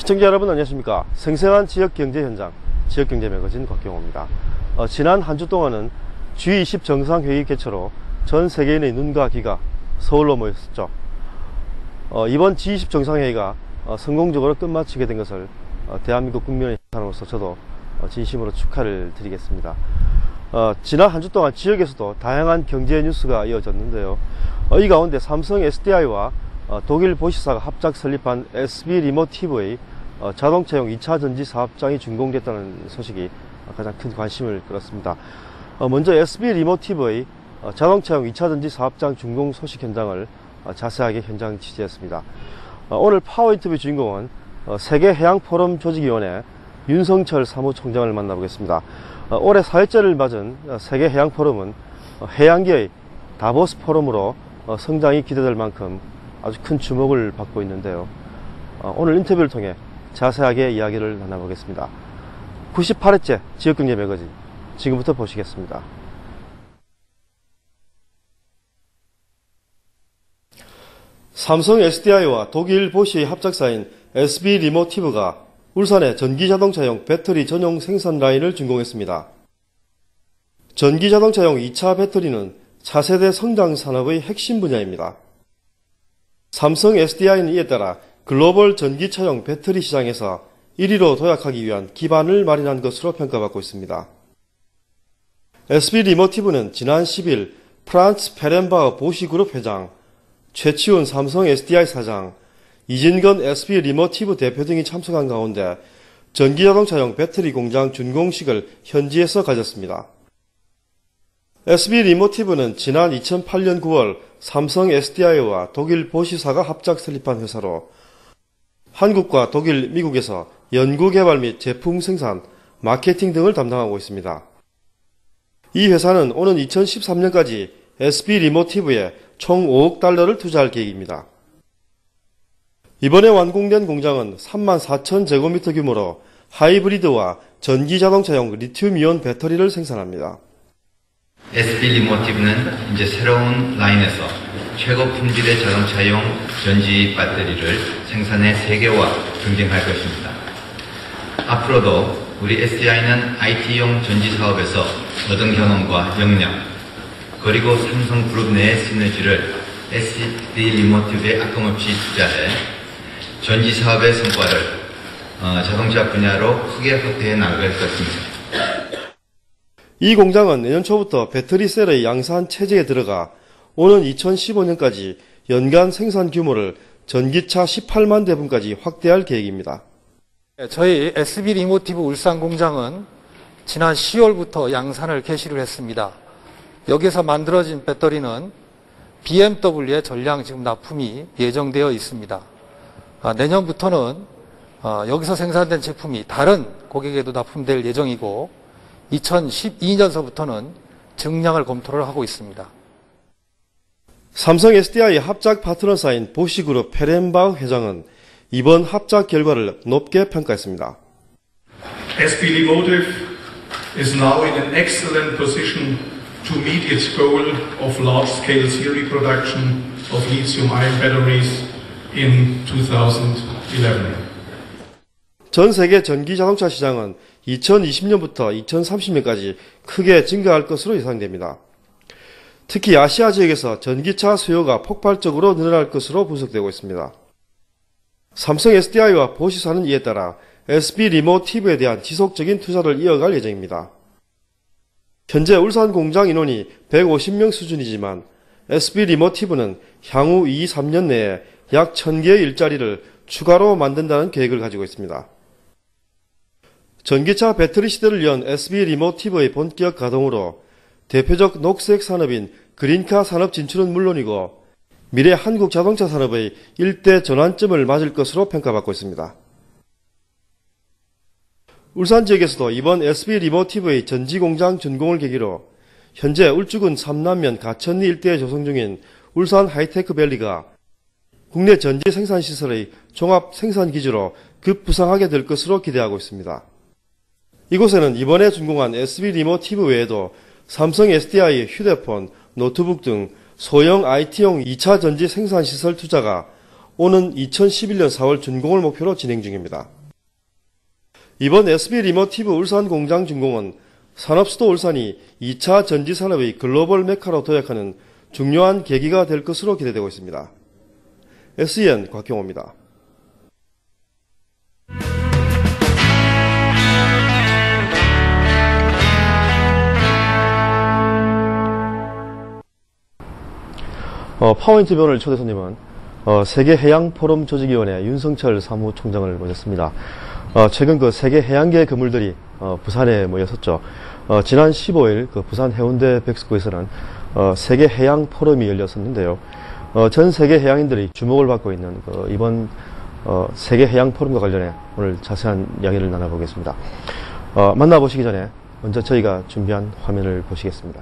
시청자 여러분 안녕하십니까. 생생한 지역경제 현장, 지역경제 매거진 곽경호입니다. 지난 한 주 동안은 G20 정상회의 개최로 전 세계인의 눈과 귀가 서울로 모였었죠. 이번 G20 정상회의가 성공적으로 끝마치게 된 것을 대한민국 국민의 사람으로서 저도 진심으로 축하를 드리겠습니다. 지난 한 주 동안 지역에서도 다양한 경제 뉴스가 이어졌는데요. 이 가운데 삼성 SDI와 독일 보시사가 합작 설립한 SB 리모티브의 자동차용 2차 전지 사업장이 준공됐다는 소식이 가장 큰 관심을 끌었습니다. 먼저 SB 리모티브의 자동차용 2차 전지 사업장 준공 소식 현장을 자세하게 현장 취재했습니다. 오늘 파워인터뷰 주인공은 세계해양포럼 조직위원회 윤성철 사무총장을 만나보겠습니다. 올해 4회째를 맞은 세계해양포럼은 해양계의 다보스 포럼으로 성장이 기대될 만큼 아주 큰 주목을 받고 있는데요. 오늘 인터뷰를 통해 자세하게 이야기를 나눠보겠습니다. 98회째 지역경제 매거진 지금부터 보시겠습니다. 삼성 SDI와 독일 보시의 합작사인 SB 리모티브가 울산에 전기자동차용 배터리 전용 생산 라인을 준공했습니다. 전기자동차용 2차 배터리는 차세대 성장 산업의 핵심 분야입니다. 삼성 SDI는 이에 따라 글로벌 전기차용 배터리 시장에서 1위로 도약하기 위한 기반을 마련한 것으로 평가받고 있습니다. SB 리모티브는 지난 10일 프란츠 페렌바흐 보시그룹 회장, 최치훈 삼성 SDI 사장, 이진건 SB 리모티브 대표 등이 참석한 가운데 전기자동차용 배터리 공장 준공식을 현지에서 가졌습니다. SB 리모티브는 지난 2008년 9월 삼성 SDI와 독일 보시사가 합작 설립한 회사로 한국과 독일, 미국에서 연구개발 및 제품 생산, 마케팅 등을 담당하고 있습니다. 이 회사는 오는 2013년까지 SB 리모티브에 총 5억 달러를 투자할 계획입니다. 이번에 완공된 공장은 34,000제곱미터 규모로 하이브리드와 전기자동차용 리튬이온 배터리를 생산합니다. SB 리모티브는 이제 새로운 라인에서 최고 품질의 자동차용 전지 배터리를 생산해 세계와 경쟁할 것입니다. 앞으로도 우리 SDI는 IT용 전지 사업에서 얻은 경험과 역량, 그리고 삼성그룹 내의 시너지를 SB 리모티브에 아낌없이 투자해 전지 사업의 성과를 자동차 분야로 크게 확대해 나갈 것입니다. 이 공장은 내년 초부터 배터리셀의 양산 체제에 들어가 오는 2015년까지 연간 생산 규모를 전기차 18만 대분까지 확대할 계획입니다. 저희 SB 리모티브 울산 공장은 지난 10월부터 양산을 개시를 했습니다. 여기서 만들어진 배터리는 BMW의 전량 지금 납품이 예정되어 있습니다. 내년부터는 여기서 생산된 제품이 다른 고객에도 납품될 예정이고 2012년서부터는 증량을 검토를 하고 있습니다. 삼성 SDI 합작 파트너사인 보시그룹 페렌바흐 회장은 이번 합작 결과를 높게 평가했습니다. SB Livotive is now in an excellent position to meet its goal of large-scale series production of lithium-ion batteries in 2011. 전 세계 전기자동차 시장은 2020년부터 2030년까지 크게 증가할 것으로 예상됩니다. 특히 아시아 지역에서 전기차 수요가 폭발적으로 늘어날 것으로 분석되고 있습니다. 삼성 SDI와 보시사는 이에 따라 SB 리모티브에 대한 지속적인 투자를 이어갈 예정입니다. 현재 울산 공장 인원이 150명 수준이지만 SB 리모티브는 향후 2-3년 내에 약 1000개의 일자리를 추가로 만든다는 계획을 가지고 있습니다. 전기차 배터리 시대를 연 SB 리모티브의 본격 가동으로 대표적 녹색 산업인 그린카 산업 진출은 물론이고 미래 한국 자동차 산업의 일대 전환점을 맞을 것으로 평가받고 있습니다. 울산 지역에서도 이번 SB 리모티브의 전지공장 준공을 계기로 현재 울주군 삼남면 가천리 일대에 조성 중인 울산 하이테크밸리가 국내 전지 생산시설의 종합 생산기지로 급부상하게 될 것으로 기대하고 있습니다. 이곳에는 이번에 준공한 SB 리모티브 외에도 삼성 SDI의 휴대폰, 노트북 등 소형 IT용 2차 전지 생산시설 투자가 오는 2011년 4월 준공을 목표로 진행 중입니다. 이번 SB 리모티브 울산 공장 준공은 산업수도 울산이 2차 전지산업의 글로벌 메카로 도약하는 중요한 계기가 될 것으로 기대되고 있습니다. SEN 곽경호입니다. 파워인터뷰 오늘 초대 손님은 세계해양포럼 조직위원회 윤성철 사무총장을 모셨습니다. 최근 그 세계 해양계 건물들이 부산에 모였었죠. 지난 15일 그 부산 해운대 백스코에서는 세계 해양 포럼이 열렸었는데요. 전 세계 해양인들이 주목을 받고 있는 이번 세계 해양 포럼과 관련해 오늘 자세한 이야기를 나눠보겠습니다. 만나보시기 전에 먼저 저희가 준비한 화면을 보시겠습니다.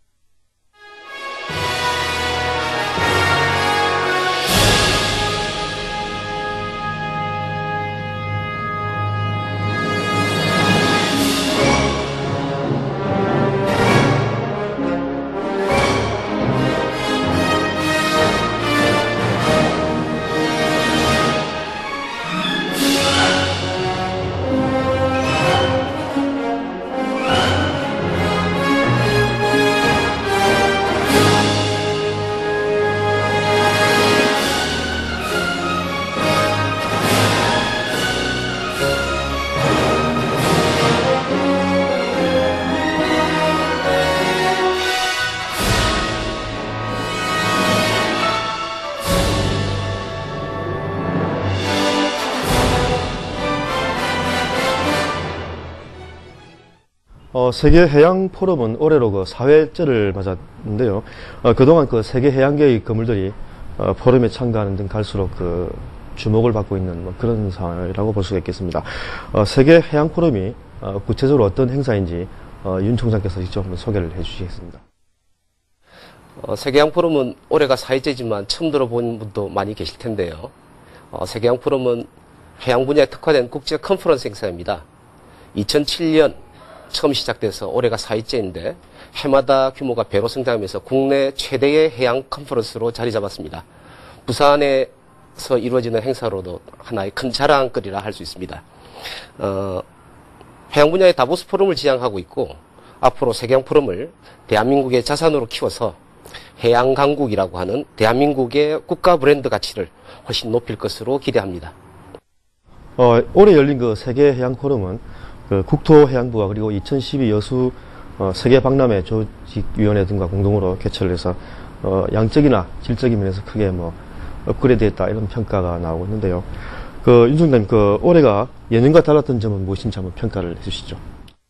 세계 해양 포럼은 올해로 그 4회째를 맞았는데요. 그동안 그 세계 해양계의 건물들이 포럼에 참가하는 등 갈수록 그 주목을 받고 있는 그런 상황이라고 볼 수가 있겠습니다. 세계 해양 포럼이 구체적으로 어떤 행사인지 윤 총장께서 직접 한번 소개를 해주시겠습니다. 세계 해양 포럼은 올해가 4회째지만 처음 들어본 분도 많이 계실 텐데요. 세계 해양 포럼은 해양 분야에 특화된 국제 컨퍼런스 행사입니다. 2007년 처음 시작돼서 올해가 4회째인데 해마다 규모가 배로 성장하면서 국내 최대의 해양 컨퍼런스로 자리 잡았습니다. 부산에서 이루어지는 행사로도 하나의 큰 자랑거리라 할 수 있습니다. 해양 분야의 다보스 포럼을 지향하고 있고 앞으로 세계해양 포럼을 대한민국의 자산으로 키워서 해양 강국이라고 하는 대한민국의 국가 브랜드 가치를 훨씬 높일 것으로 기대합니다. 올해 열린 그 세계 해양 포럼은 그 국토해양부와 그리고 2012 여수 세계 박람회 조직위원회 등과 공동으로 개최를 해서 양적이나 질적인 면에서 크게 업그레이드했다 이런 평가가 나오고 있는데요. 윤 총장님, 올해가 예년과 달랐던 점은 무엇인지 한번 평가를 해주시죠.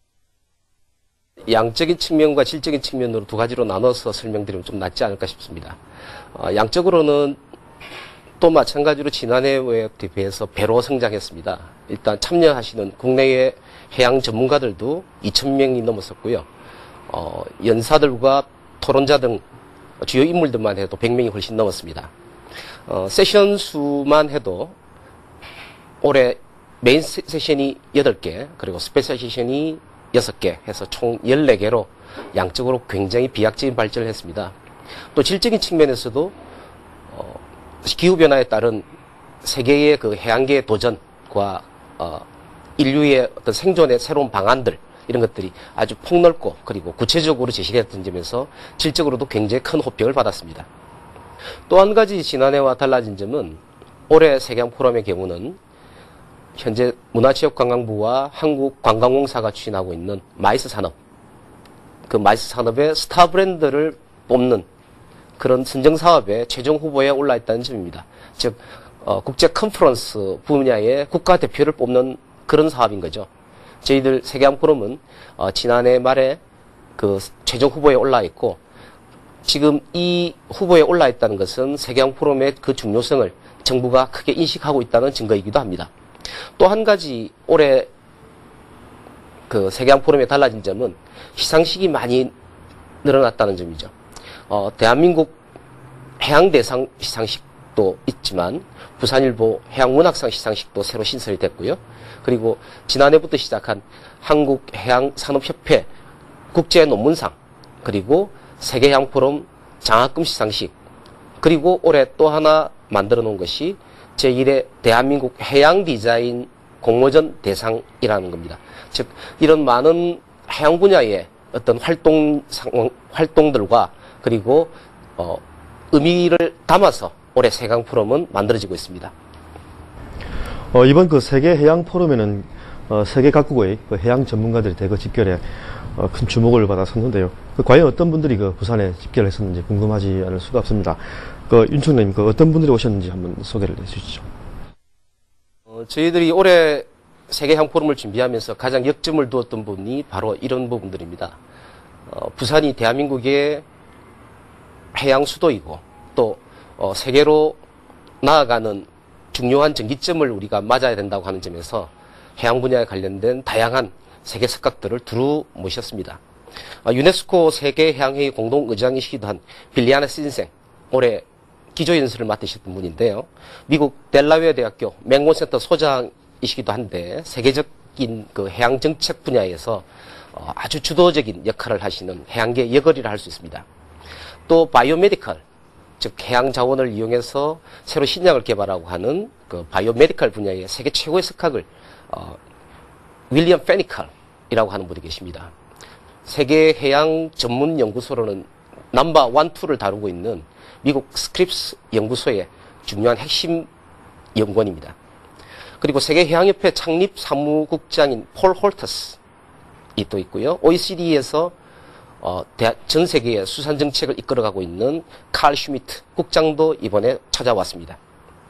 양적인 측면과 질적인 측면으로 두 가지로 나눠서 설명드리면 좀 낫지 않을까 싶습니다. 양적으로는 또 마찬가지로 지난해에 비해서 배로 성장했습니다. 일단 참여하시는 국내의 해양 전문가들도 2,000명이 넘었었고요. 연사들과 토론자 등 주요 인물들만 해도 100명이 훨씬 넘었습니다. 세션 수만 해도 올해 메인 세션이 8개, 그리고 스페셜 세션이 6개 해서 총 14개로 양적으로 굉장히 비약적인 발전을 했습니다. 또 질적인 측면에서도 기후변화에 따른 세계의 그 해양계의 도전과 인류의 어떤 생존의 새로운 방안들 이런 것들이 아주 폭넓고 그리고 구체적으로 제시됐던 점에서 질적으로도 굉장히 큰 호평을 받았습니다. 또 한 가지 지난해와 달라진 점은 올해 세계해양 포럼의 경우는 현재 문화체육관광부와 한국관광공사가 추진하고 있는 마이스 산업, 그 마이스 산업의 스타 브랜드를 뽑는 그런 선정사업에 최종 후보에 올라있다는 점입니다. 즉 국제 컨퍼런스 분야의 국가대표를 뽑는 그런 사업인 거죠. 저희들 세계해양 포럼은 지난해 말에 그 최종 후보에 올라있고 지금 이 후보에 올라있다는 것은 세계해양 포럼의 그 중요성을 정부가 크게 인식하고 있다는 증거이기도 합니다. 또 한 가지 올해 그 세계해양 포럼에 달라진 점은 시상식이 많이 늘어났다는 점이죠. 대한민국 해양대상 시상식도 있지만 부산일보 해양문학상 시상식도 새로 신설이 됐고요. 그리고 지난해부터 시작한 한국해양산업협회 국제논문상, 그리고 세계해양포럼 장학금 시상식, 그리고 올해 또 하나 만들어 놓은 것이 제1회 대한민국 해양디자인 공모전 대상이라는 겁니다. 즉 이런 많은 해양 분야의 어떤 활동들과 그리고 의미를 담아서 올해 세강 포럼은 만들어지고 있습니다. 이번 그 세계 해양 포럼에는 세계 각국의 그 해양 전문가들이 대거 집결해 큰 주목을 받았었는데요. 과연 어떤 분들이 그 부산에 집결했었는지 궁금하지 않을 수가 없습니다. 윤 총장님, 어떤 분들이 오셨는지 한번 소개를 해주시죠. 저희들이 올해 세계 해양 포럼을 준비하면서 가장 역점을 두었던 부분이 바로 이런 부분들입니다. 부산이 대한민국의 해양 수도이고 또 세계로 나아가는 중요한 전기점을 우리가 맞아야 된다고 하는 점에서 해양 분야에 관련된 다양한 세계 석각들을 두루 모셨습니다. 유네스코 세계해양회의 공동의장이시기도 한 빌리아나 신생, 올해 기조연설을 맡으셨던 분인데요. 미국 델라웨어 대학교 맹곤센터 소장이시기도 한데 세계적인 그 해양 정책 분야에서 아주 주도적인 역할을 하시는 해양계 여걸이라 할 수 있습니다. 또 바이오메디컬, 즉 해양 자원을 이용해서 새로 신약을 개발하고 하는 그 바이오메디컬 분야의 세계 최고의 석학을 윌리엄 페니컬이라고 하는 분이 계십니다. 세계 해양 전문 연구소로는 넘버 1, 2를 다루고 있는 미국 스크립스 연구소의 중요한 핵심 연구원입니다. 그리고 세계해양협회 창립 사무국장인 폴 홀터스이 또 있고요. OECD에서 전 세계의 수산 정책을 이끌어가고 있는 칼 슈미트 국장도 이번에 찾아왔습니다.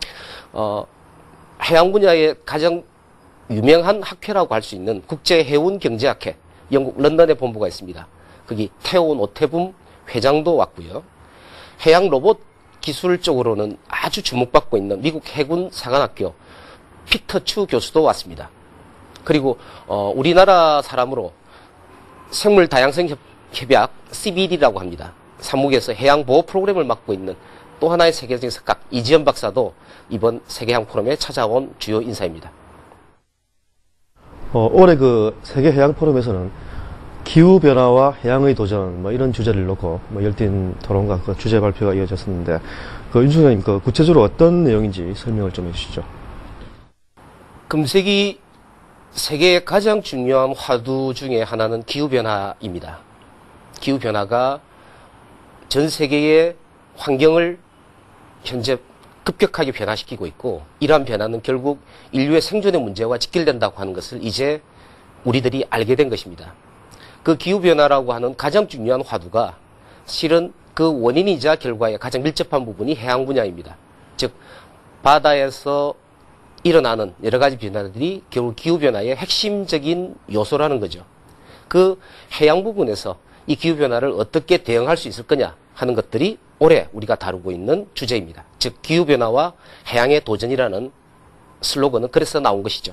해양 분야의 가장 유명한 학회라고 할 수 있는 국제해운경제학회, 영국 런던에 본부가 있습니다. 거기 태온 오태붐 회장도 왔고요. 해양 로봇 기술 쪽으로는 아주 주목받고 있는 미국 해군 사관학교 피터 추 교수도 왔습니다. 그리고 우리나라 사람으로 생물 다양성 협약 CBD라고 합니다. 사무국에서 해양 보호 프로그램을 맡고 있는 또 하나의 세계적인 석학 이지연 박사도 이번 세계해양 포럼에 찾아온 주요 인사입니다. 올해 그 세계 해양 포럼에서는 기후 변화와 해양의 도전 이런 주제를 놓고 열띤 토론과 그 주제 발표가 이어졌었는데 윤 총장님 구체적으로 어떤 내용인지 설명을 좀 해주시죠. 금세기 세계의 가장 중요한 화두 중에 하나는 기후 변화입니다. 기후 변화가 전 세계의 환경을 현재 급격하게 변화시키고 있고 이러한 변화는 결국 인류의 생존의 문제와 직결된다고 하는 것을 이제 우리들이 알게 된 것입니다. 그 기후변화라고 하는 가장 중요한 화두가 실은 그 원인이자 결과에 가장 밀접한 부분이 해양 분야입니다. 즉 바다에서 일어나는 여러 가지 변화들이 결국 기후변화의 핵심적인 요소라는 거죠. 그 해양 부분에서 이 기후변화를 어떻게 대응할 수 있을 거냐 하는 것들이 올해 우리가 다루고 있는 주제입니다. 즉 기후변화와 해양의 도전이라는 슬로건은 그래서 나온 것이죠.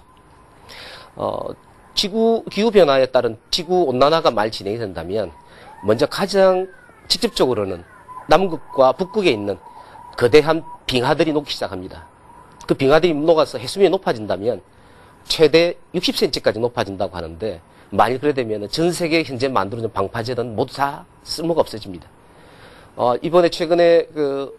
기후변화에 따른 지구온난화가 말 진행이 된다면 먼저 가장 직접적으로는 남극과 북극에 있는 거대한 빙하들이 녹기 시작합니다. 그 빙하들이 녹아서 해수면이 높아진다면 최대 60cm까지 높아진다고 하는데 만일 그래 되면 전 세계에 현재 만들어진 방파제는 모두 다 쓸모가 없어집니다. 이번에 최근에 그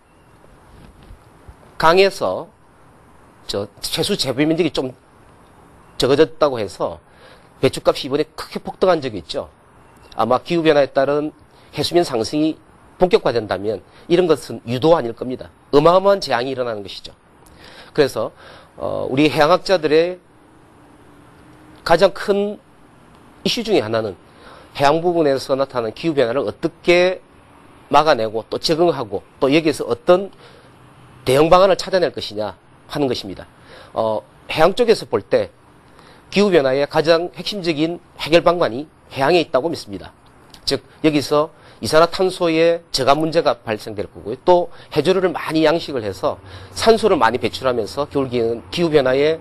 강에서 최수 재배 면적이 좀 적어졌다고 해서 배추값이 이번에 크게 폭등한 적이 있죠. 아마 기후변화에 따른 해수면 상승이 본격화된다면 이런 것은 유도 아닐 겁니다. 어마어마한 재앙이 일어나는 것이죠. 그래서 우리 해양학자들의 가장 큰 이슈 중에 하나는 해양 부분에서 나타나는 기후변화를 어떻게 막아내고 또 적응하고 또 여기에서 어떤 대응 방안을 찾아낼 것이냐 하는 것입니다. 해양 쪽에서 볼 때 기후변화의 가장 핵심적인 해결 방안이 해양에 있다고 믿습니다. 즉 여기서 이산화탄소의 저감 문제가 발생될 거고요. 또 해조류를 많이 양식을 해서 산소를 많이 배출하면서 겨울기에는 기후변화의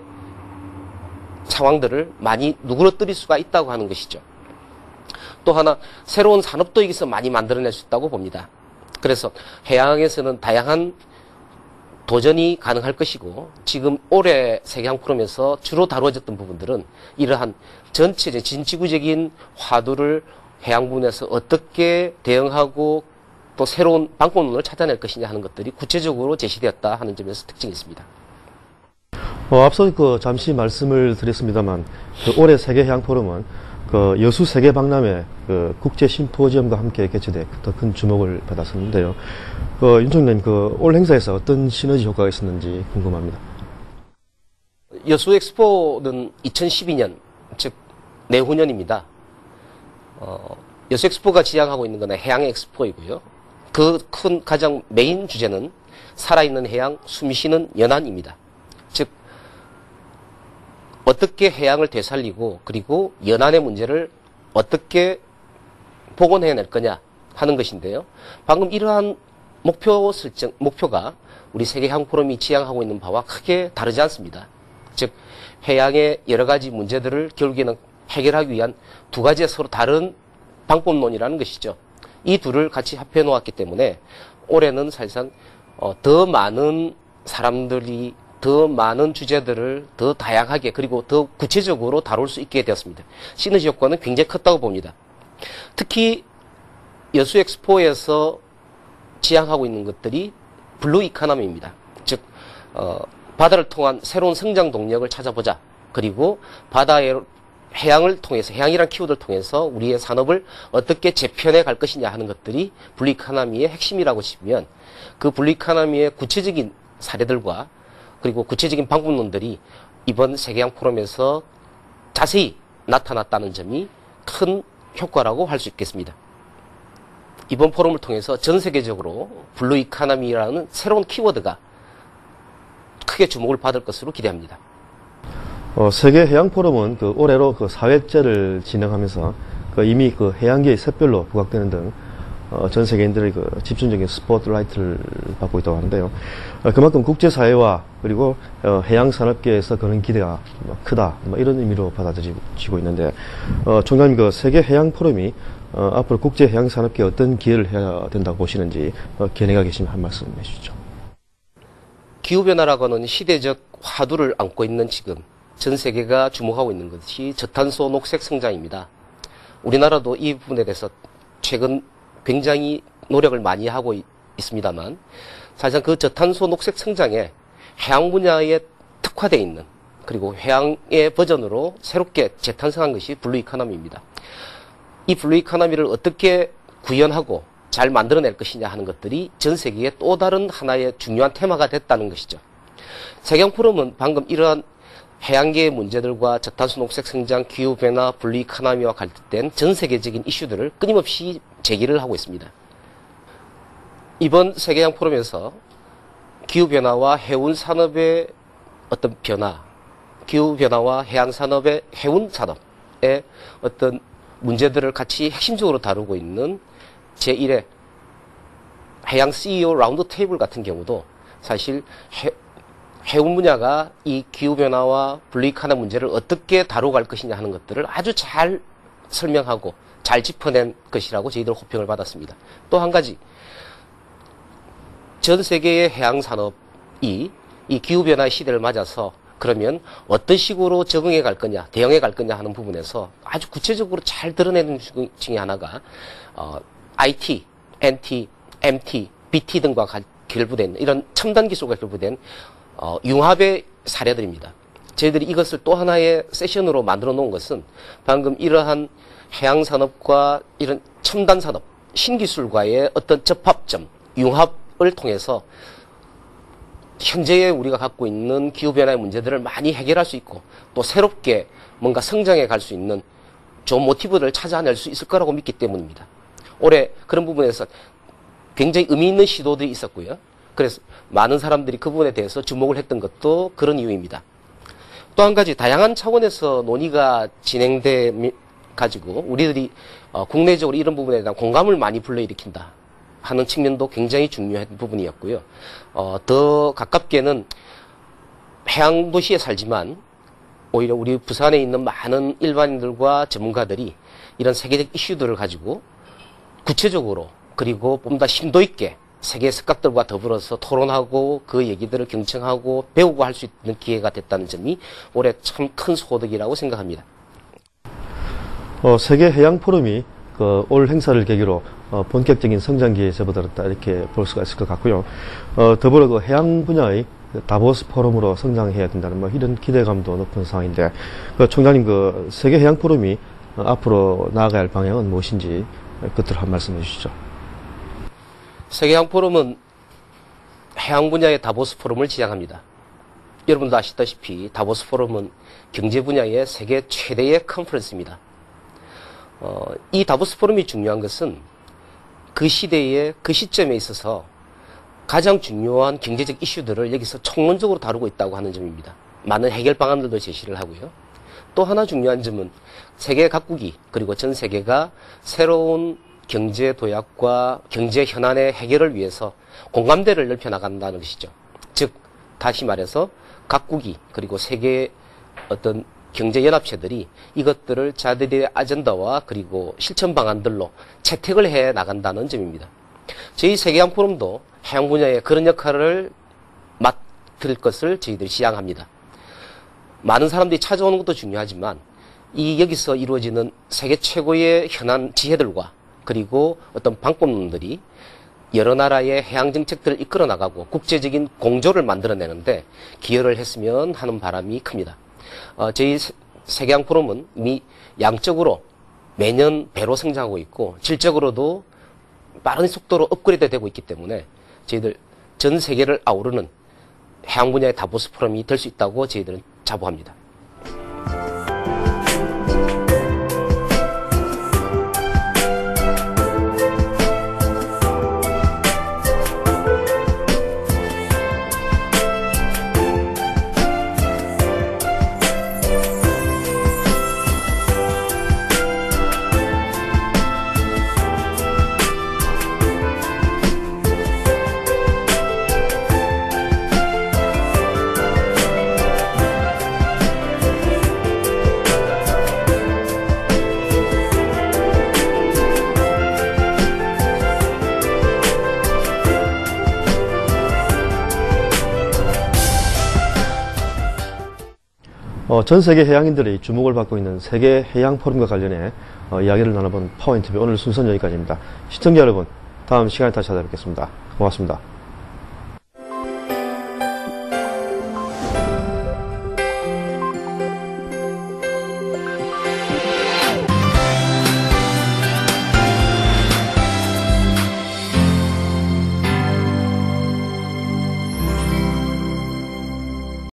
상황들을 많이 누그러뜨릴 수가 있다고 하는 것이죠. 또 하나 새로운 산업도 여기서 많이 만들어낼 수 있다고 봅니다. 그래서 해양에서는 다양한 도전이 가능할 것이고 지금 올해 세계해양 포럼에서 주로 다루어졌던 부분들은 이러한 전체적인 진지구적인 화두를 해양 부분에서 어떻게 대응하고 또 새로운 방법론을 찾아낼 것이냐 하는 것들이 구체적으로 제시되었다 하는 점에서 특징이 있습니다. 앞서 잠시 말씀을 드렸습니다만 올해 세계해양포럼은 여수 세계박람회 국제 심포지엄과 함께 개최돼 더 큰 주목을 받았었는데요. 윤 총리님 올 행사에서 어떤 시너지 효과가 있었는지 궁금합니다. 여수 엑스포는 2012년, 즉 내후년입니다. 여수 엑스포가 지향하고 있는 것은 해양 엑스포이고요. 그 큰 가장 메인 주제는 살아있는 해양, 숨쉬는 연안입니다. 즉 어떻게 해양을 되살리고 그리고 연안의 문제를 어떻게 복원해낼 거냐 하는 것인데요. 방금 이러한 목표가 우리 세계해양포럼이 지향하고 있는 바와 크게 다르지 않습니다. 즉 해양의 여러 가지 문제들을 결국에는 해결하기 위한 두 가지의 서로 다른 방법론이라는 것이죠. 이 둘을 같이 합해 놓았기 때문에 올해는 사실상 더 많은 사람들이 더 많은 주제들을 더 다양하게 그리고 더 구체적으로 다룰 수 있게 되었습니다. 시너지 효과는 굉장히 컸다고 봅니다. 특히 여수 엑스포에서 지향하고 있는 것들이 블루 이코노미입니다. 즉 바다를 통한 새로운 성장 동력을 찾아보자. 그리고 해양을 통해서, 해양이란 키워드를 통해서 우리의 산업을 어떻게 재편해 갈 것이냐 하는 것들이 블루 이코노미의 핵심이라고 치면 그 블루 이코노미의 구체적인 사례들과 그리고 구체적인 방법론들이 이번 세계해양 포럼에서 자세히 나타났다는 점이 큰 효과라고 할 수 있겠습니다. 이번 포럼을 통해서 전 세계적으로 블루 이코노미라는 새로운 키워드가 크게 주목을 받을 것으로 기대합니다. 세계해양포럼은 올해로 4회째를 진행하면서 이미 해양계의 샛별로 부각되는 등 전 세계인들의 집중적인 스포트라이트를 받고 있다고 하는데요. 그만큼 국제사회와 그리고 해양산업계에서 그런 기대가 크다, 이런 의미로 받아들여지고 있는데, 총장님 세계해양포럼이 앞으로 국제해양산업계에 어떤 기여를 해야 된다고 보시는지 견해가 계시면 한 말씀 해주시죠. 기후변화라고 하는 시대적 화두를 안고 있는 지금 전 세계가 주목하고 있는 것이 저탄소 녹색 성장입니다. 우리나라도 이 부분에 대해서 최근 굉장히 노력을 많이 하고 있습니다만 사실상 그 저탄소 녹색 성장에 해양 분야에 특화되어 있는 그리고 해양의 버전으로 새롭게 재탄생한 것이 블루 이코노미입니다. 이 블루 이코노미를 어떻게 구현하고 잘 만들어낼 것이냐 하는 것들이 전 세계의 또 다른 하나의 중요한 테마가 됐다는 것이죠. 세계해양 포럼은 방금 이러한 해양계의 문제들과 저탄소 녹색 성장, 기후변화, 블루 이코노미와 관련된 전 세계적인 이슈들을 끊임없이 제기를 하고 있습니다. 이번 세계해양 포럼에서 기후변화와 해운산업의 어떤 변화, 기후변화와 해양산업의 해운산업의 어떤 문제들을 같이 핵심적으로 다루고 있는 제1회 해양 CEO 라운드 테이블 같은 경우도 사실 해운 분야가 이 기후변화와 블루 이코노미 문제를 어떻게 다루어갈 것이냐 하는 것들을 아주 잘 설명하고 잘 짚어낸 것이라고 저희들 호평을 받았습니다. 또 한 가지, 전 세계의 해양산업이 이 기후변화의 시대를 맞아서 그러면 어떤 식으로 적응해 갈 거냐, 대응해 갈 거냐 하는 부분에서 아주 구체적으로 잘 드러내는 중에 하나가 IT, NT, MT, BT 등과 결부된 이런 첨단 기술과 결부된 융합의 사례들입니다. 저희들이 이것을 또 하나의 세션으로 만들어 놓은 것은 방금 이러한 해양산업과 이런 첨단산업, 신기술과의 어떤 접합점, 융합을 통해서 현재의 우리가 갖고 있는 기후변화의 문제들을 많이 해결할 수 있고 또 새롭게 뭔가 성장해 갈 수 있는 좋은 모티브를 찾아낼 수 있을 거라고 믿기 때문입니다. 올해 그런 부분에서 굉장히 의미 있는 시도들이 있었고요. 그래서 많은 사람들이 그 부분에 대해서 주목을 했던 것도 그런 이유입니다. 또 한 가지 다양한 차원에서 논의가 진행돼 가지고 우리들이 국내적으로 이런 부분에 대한 공감을 많이 불러일으킨다 하는 측면도 굉장히 중요한 부분이었고요. 더 가깝게는 해양도시에 살지만 오히려 우리 부산에 있는 많은 일반인들과 전문가들이 이런 세계적 이슈들을 가지고 구체적으로 그리고 보다 심도 있게 세계 석각들과 더불어서 토론하고 그 얘기들을 경청하고 배우고 할 수 있는 기회가 됐다는 점이 올해 참 큰 소득이라고 생각합니다. 세계해양포럼이 올 행사를 계기로 본격적인 성장기에 접어들었다 이렇게 볼 수가 있을 것 같고요. 더불어 해양 분야의 그 다보스 포럼으로 성장해야 된다는 뭐 이런 기대감도 높은 상황인데, 그 총장님 그 세계 해양 포럼이 앞으로 나아가야 할 방향은 무엇인지 그것들 한 말씀해 주시죠. 세계해양 포럼은 해양 분야의 다보스 포럼을 지향합니다. 여러분도 아시다시피 다보스 포럼은 경제 분야의 세계 최대의 컨퍼런스입니다. 이 다보스 포럼이 중요한 것은 그 시대의 그 시점에 있어서 가장 중요한 경제적 이슈들을 여기서 총론적으로 다루고 있다고 하는 점입니다. 많은 해결 방안들도 제시를 하고요. 또 하나 중요한 점은 세계 각국이 그리고 전 세계가 새로운 경제 도약과 경제 현안의 해결을 위해서 공감대를 넓혀 나간다는 것이죠. 즉 다시 말해서 각국이 그리고 세계의 어떤 경제 연합체들이 이것들을 자들의 아젠다와 그리고 실천 방안들로 채택을 해 나간다는 점입니다. 저희 세계해양 포럼도 해양 분야에 그런 역할을 맡을 것을 저희들이 지향합니다. 많은 사람들이 찾아오는 것도 중요하지만 여기서 이루어지는 세계 최고의 현안 지혜들과 그리고 어떤 방법론들이 여러 나라의 해양 정책들을 이끌어 나가고 국제적인 공조를 만들어내는데 기여를 했으면 하는 바람이 큽니다. 저희 세계해양 포럼은 이미 양적으로 매년 배로 성장하고 있고 질적으로도 빠른 속도로 업그레이드 되고 있기 때문에 저희들 전 세계를 아우르는 해양 분야의 다보스 포럼이 될 수 있다고 저희들은 자부합니다. 전 세계 해양인들의 주목을 받고 있는 세계 해양 포럼과 관련해 이야기를 나눠본 파워인터뷰 오늘 순서는 여기까지입니다. 시청자 여러분, 다음 시간에 다시 찾아뵙겠습니다. 고맙습니다.